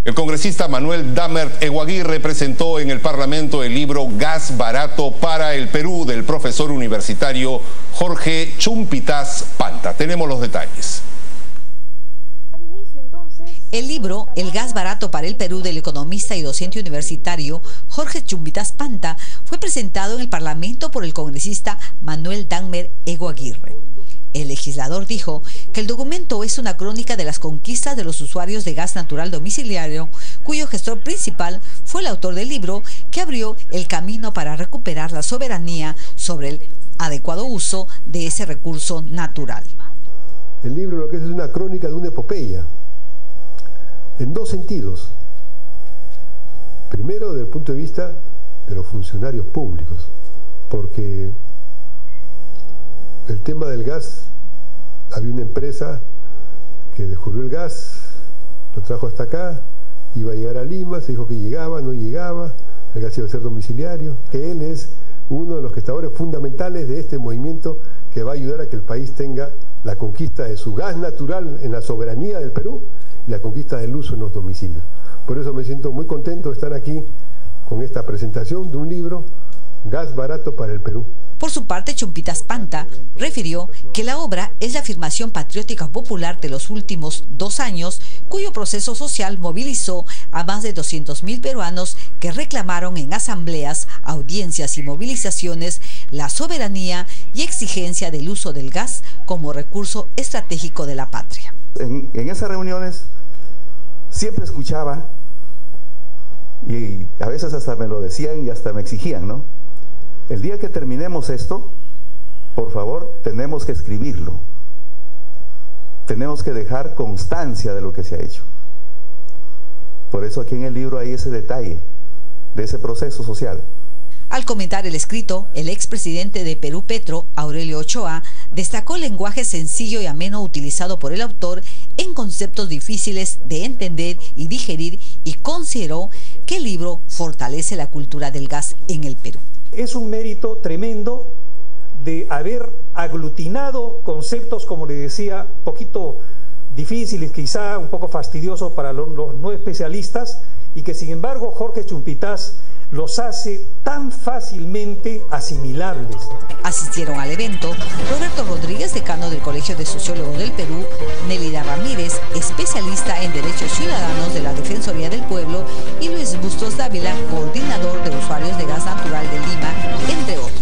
El congresista Manuel Damert Eguaguirre presentó en el Parlamento el libro Gas barato para el Perú del profesor universitario Jorge Chumpitaz Panta. Tenemos los detalles. El libro El gas barato para el Perú del economista y docente universitario Jorge Chumpitaz Panta fue presentado en el Parlamento por el congresista Manuel Damert Eguaguirre. El legislador dijo que el documento es una crónica de las conquistas de los usuarios de gas natural domiciliario, cuyo gestor principal fue el autor del libro, que abrió el camino para recuperar la soberanía sobre el adecuado uso de ese recurso natural. El libro lo que es una crónica de una epopeya, en dos sentidos. Primero, desde el punto de vista de los funcionarios públicos, porque el tema del gas, había una empresa que descubrió el gas, lo trajo hasta acá, iba a llegar a Lima, se dijo que llegaba, no llegaba, el gas iba a ser domiciliario, que él es uno de los gestores fundamentales de este movimiento que va a ayudar a que el país tenga la conquista de su gas natural en la soberanía del Perú y la conquista del uso en los domicilios. Por eso me siento muy contento de estar aquí con esta presentación de un libro, Gas barato para el Perú. Por su parte, Chumpitaz Panta refirió que la obra es la afirmación patriótica popular de los últimos 2 años, cuyo proceso social movilizó a más de 200.000 peruanos que reclamaron en asambleas, audiencias y movilizaciones la soberanía y exigencia del uso del gas como recurso estratégico de la patria. En esas reuniones siempre escuchaba, y a veces hasta me lo decían y hasta me exigían, ¿no? El día que terminemos esto, por favor, tenemos que escribirlo. Tenemos que dejar constancia de lo que se ha hecho. Por eso aquí en el libro hay ese detalle de ese proceso social. Al comentar el escrito, el expresidente de Perú Petro, Aurelio Ochoa, destacó el lenguaje sencillo y ameno utilizado por el autor en conceptos difíciles de entender y digerir, y consideró que el libro fortalece la cultura del gas en el Perú. Es un mérito tremendo de haber aglutinado conceptos, como le decía, poquito difíciles, quizá un poco fastidiosos para los no especialistas, y que sin embargo Jorge Chumpitaz los hace tan fácilmente asimilables. Asistieron al evento Roberto Rodríguez, decano del Colegio de Sociólogos del Perú, Nélida Ramírez, especialista en Derechos Ciudadanos de la Defensoría del Pueblo, y Luis Bustos Dávila, coordinador de usuarios de gas natural de Lima, entre otros.